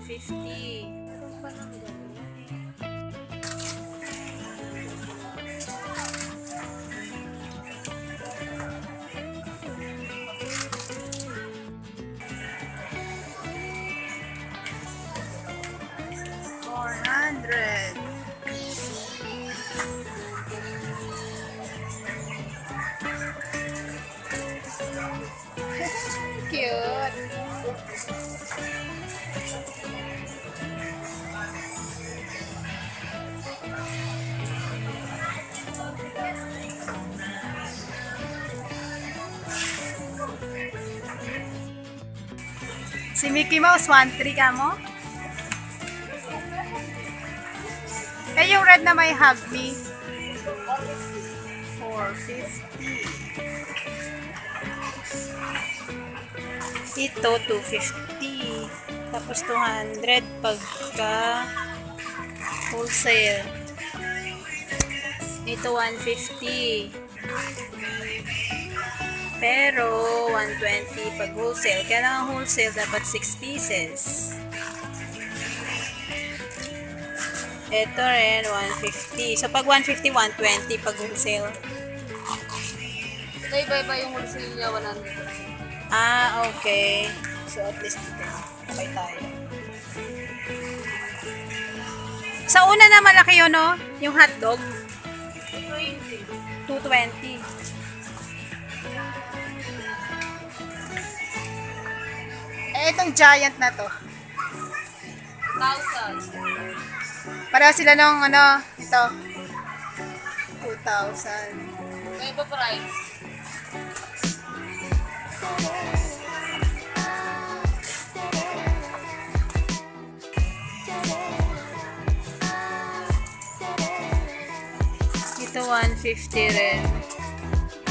150. Cute. Si Mickey Mouse, 1.3 ka mo? Eh, yung red na may hug me. 450. Ito, 250. Tapos 200 pagka wholesale. Ito, 150. Pero, 120 pag wholesale. Kaya lang ang wholesale dapat 6 pieces. Ito rin, 150. So, pag 150, 120 pag wholesale. Ito iba-iba yung wholesale niya, 100. Ah, okay. So, at least dito. Okay tayo. Sa una na malaki yun, no? Yung hotdog. 220. 220. Eh, itong giant na to. 1,000. Para sila nung ano, ito. 2,000. May iba price. Ito 150 rin.